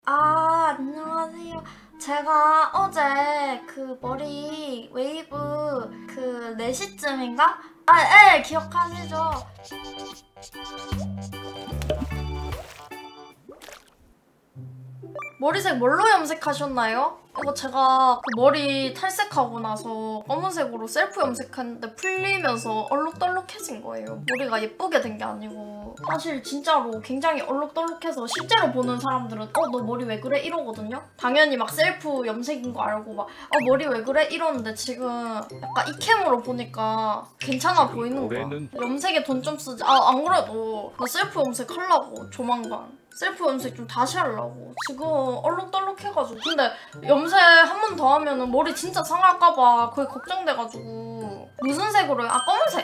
안녕하세요. 제가 어제 그 머리 웨이브 그 4시쯤인가? 예, 기억하시죠? 머리색 뭘로 염색하셨나요? 이거 제가 그 머리 탈색하고 나서 검은색으로 셀프 염색했는데 풀리면서 얼룩덜룩해진 거예요. 머리가 예쁘게 된 게 아니고 사실 진짜로 굉장히 얼룩덜룩해서 실제로 보는 사람들은 너 머리 왜 그래? 이러거든요? 당연히 막 셀프 염색인 거 알고 막 머리 왜 그래? 이러는데 지금 약간 이 캠으로 보니까 괜찮아 보이는 거야. 염색에 돈 좀 쓰지. 안 그래도 나 셀프 염색 하려고 조만간. 셀프 염색 좀 다시 하려고. 지금 얼룩덜룩해가지고. 근데 염색 한 번 더 하면은 머리 진짜 상할까봐 그게 걱정돼가지고. 무슨 색으로요? 검은색!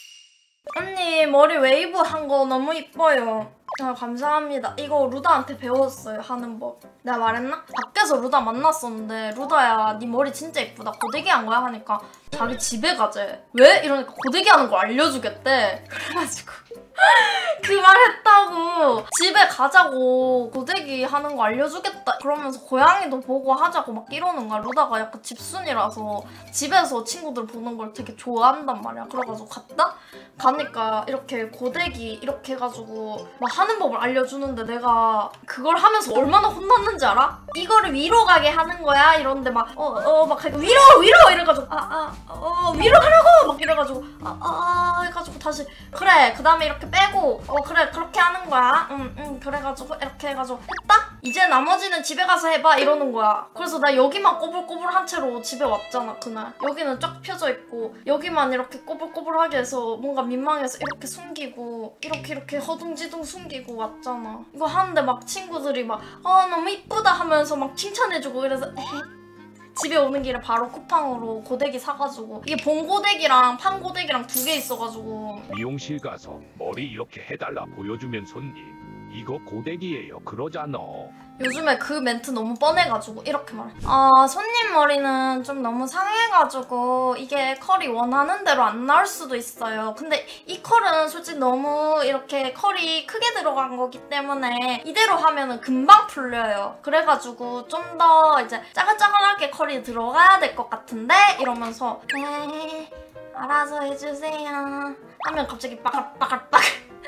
언니 머리 웨이브 한 거 너무 이뻐요. 감사합니다. 이거 루다한테 배웠어요, 하는 법. 내가 말했나? 밖에서 루다 만났었는데 루다야 네 머리 진짜 이쁘다. 고데기 한 거야? 하니까 자기 집에 가재. 왜? 이러니까 고데기 하는 거 알려주겠대. 그래가지고 그 말 했다고. 집에 가자고 고데기 하는 거 알려주겠다 그러면서 고양이도 보고 하자고 막 이러는 거야. 루다가 약간 집순이라서 집에서 친구들 보는 걸 되게 좋아한단 말이야. 그래가지고 갔다? 가니까 이렇게 고데기 이렇게 해가지고 막 하는 법을 알려주는데 내가 그걸 하면서 얼마나 혼났는지 알아? 이거를 위로 가게 하는 거야 이러는데 막 막 위로 이래가지고 위로 하라고 막 이래가지고 해가지고 다시 그래 그 다음에 이렇게 빼고 그래 그렇게 하는 거야 그래가지고 이렇게 해가지고 했다? 이제 나머지는 집에 가서 해봐 이러는 거야. 그래서 나 여기만 꼬불꼬불한 채로 집에 왔잖아 그날. 여기는 쫙 펴져 있고 여기만 이렇게 꼬불꼬불하게 해서 뭔가 민망해서 이렇게 숨기고 이렇게 허둥지둥 숨기고 왔잖아. 이거 하는데 막 친구들이 막 너무 이쁘다 하면서 막 칭찬해주고 이래서 집에 오는 길에 바로 쿠팡으로 고데기 사가지고 이게 봉고데기랑 판고데기랑 2개 있어가지고 미용실 가서 머리 이렇게 해달라 보여주면 손님 이거 고데기예요 그러잖아. 요즘에 그 멘트 너무 뻔해가지고 이렇게 말해. 손님 머리는 좀 너무 상해가지고 이게 컬이 원하는 대로 안 나올 수도 있어요. 근데 이 컬은 솔직히 너무 이렇게 컬이 크게 들어간 거기 때문에 이대로 하면은 금방 풀려요. 그래가지고 좀 더 이제 짜글짜글하게 컬이 들어가야 될 것 같은데 이러면서 네 알아서 해주세요 하면 갑자기 빠글빠글빠글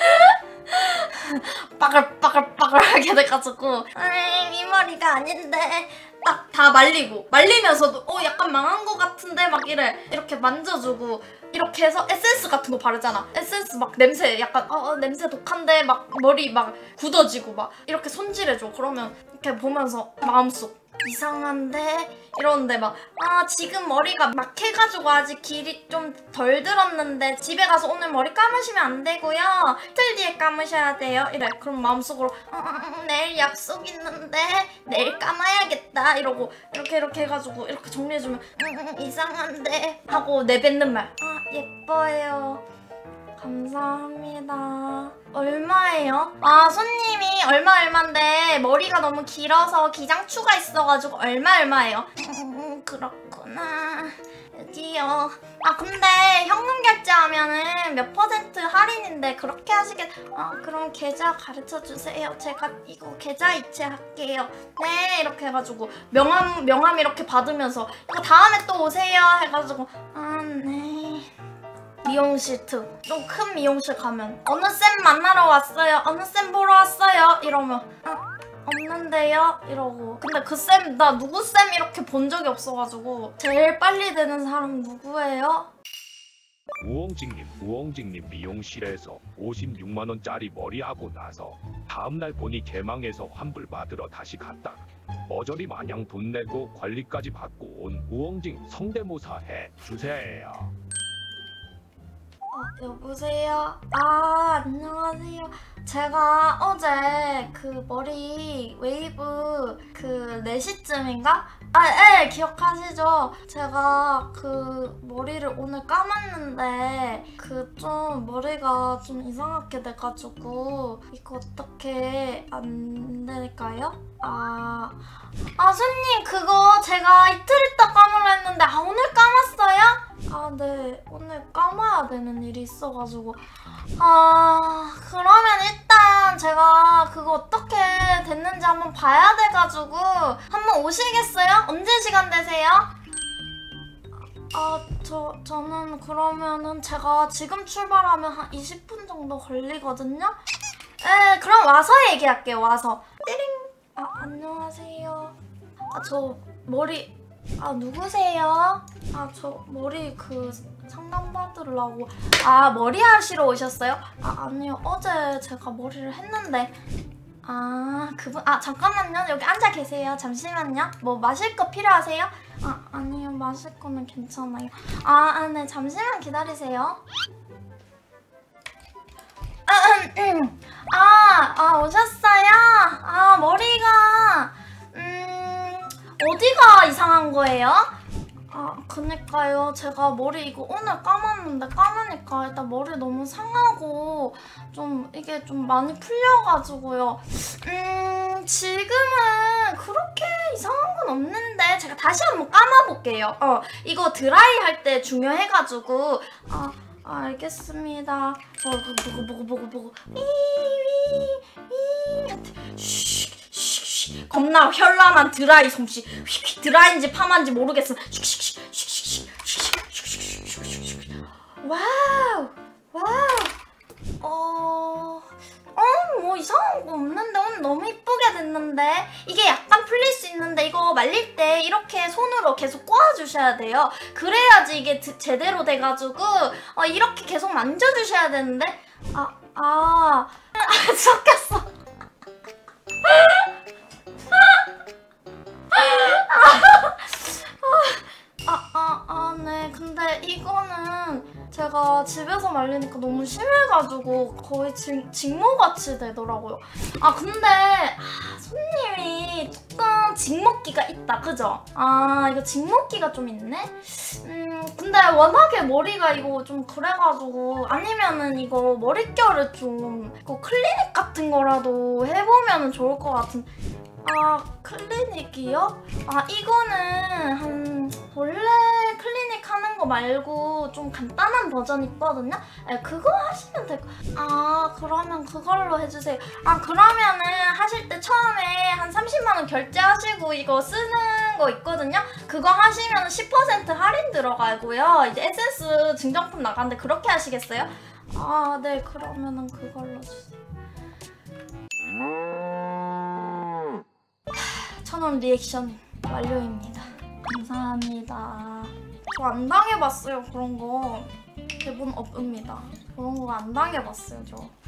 빠글빠글하게 돼가지고 이 머리가 아닌데 딱 다 말리면서도 약간 망한 것 같은데 막 이렇게 만져주고 이렇게 해서 에센스 같은 거 바르잖아. 에센스 막 냄새 약간 냄새 독한데 막 머리 막 굳어지고 막 이렇게 손질해줘. 그러면 이렇게 보면서 마음속 이상한데? 이러는데 막 지금 머리가 막 해가지고 아직 길이 좀 덜 들었는데 집에 가서 오늘 머리 감으시면 안 되고요 이틀 뒤에 감으셔야 돼요 이래. 그럼 마음속으로 내일 약속 있는데 내일 감아야겠다 이러고 이렇게 해가지고 이렇게 정리해주면 이상한데 하고 내뱉는 말 예뻐요 감사합니다. 얼마예요? 손님이 얼마인데 머리가 너무 길어서 기장추가 있어가지고 얼마예요? 그렇구나. 여기요. 근데 현금 결제하면은 몇 % 할인인데 그렇게 그럼 계좌 가르쳐주세요. 제가 이거 계좌 이체할게요. 네 이렇게 해가지고 명함 이렇게 받으면서 이거 다음에 또 오세요 해가지고 네. 미용실 좀 큰 미용실 가면 어느 쌤 만나러 왔어요? 어느 쌤 보러 왔어요? 이러면 없는데요? 이러고 근데 그 쌤 나 누구 쌤 이렇게 본 적이 없어가지고 제일 빨리 되는 사람 누구예요? 우엉직님 미용실에서 56만원짜리 머리하고 나서 다음날 보니 개망해서 환불 받으러 다시 갔다가 머저리 마냥 돈 내고 관리까지 받고 온 우엉직 성대모사 해주세요. 여보세요? 안녕하세요. 제가 어제 그 머리 웨이브 그 4시쯤인가? 예, 기억하시죠? 제가 그 머리를 오늘 감았는데 그 좀 머리가 좀 이상하게 돼가지고 이거 어떻게 안 될까요? 손님 그거 제가 이틀 있다 감으려 했는데 오늘 감았어요? 아, 네. 오늘 감아야 되는 일이 있어가지고. 그러면 일단 제가 그거 어떻게 됐는지 한번 봐야 돼가지고 한번 오시겠어요? 언제 시간 되세요? 저는 그러면은 제가 지금 출발하면 한 20분 정도 걸리거든요? 네, 그럼 와서 얘기할게요, 와서. 띠링! 안녕하세요. 저 머리... 누구세요? 저 머리 상담받으려고. 머리 하시러 오셨어요? 아니요. 어제 제가 머리를 했는데. 그분... 잠깐만요. 여기 앉아 계세요. 잠시만요. 뭐 마실 거 필요하세요? 아니요. 마실 거는 괜찮아요. 네. 잠시만 기다리세요. 오셨어요? 머리가... 어디가 이상한 거예요? 그니까요. 제가 머리 이거 오늘 감았는데 감으니까 일단 머리 너무 상하고 좀 이게 좀 많이 풀려가지고요. 지금은 그렇게 이상한 건 없는데 제가 다시 한번 감아볼게요. 이거 드라이 할 때 중요해가지고. 알겠습니다. 보고. 겁나 현란한 드라이 솜씨. 드라이인지 파마인지 모르겠어. 와우. 뭐 이상한 거 없는데 오늘 너무 이쁘게 됐는데. 이게 약간 풀릴 수 있는데 이거 말릴 때 이렇게 손으로 계속 꼬아주셔야 돼요. 그래야지 이게 제대로 돼가지고 이렇게 계속 만져주셔야 되는데. 섞였어. 네. 근데 이거는 제가 집에서 말리니까 너무 심해가지고 거의 직모같이 되더라고요. 근데 손님이 조금 직먹기가 있다, 그죠? 이거 직먹기가 좀 있네? 근데 워낙에 머리가 이거 좀 그래가지고 아니면은 이거 머릿결을 좀 클리닉 같은 거라도 해보면 좋을 것 같은. 클리닉이요? 이거는 원래 클리닉 하는 거 말고 좀 간단한 버전 있거든요? 그거 하시면 될 거. 그러면 그걸로 해주세요. 그러면은 하실 때 처음에 한 30만 원 결제하시고 이거 쓰는 거 있거든요? 그거 하시면 10% 할인 들어가고요. 이제 에센스 증정품 나가는데 그렇게 하시겠어요? 네. 그러면은 그걸로 주세요. 1000원 리액션 완료입니다. 감사합니다. 저 안 당해봤어요, 그런 거. 대본 없습니다. 그런 거 안 당해봤어요, 저.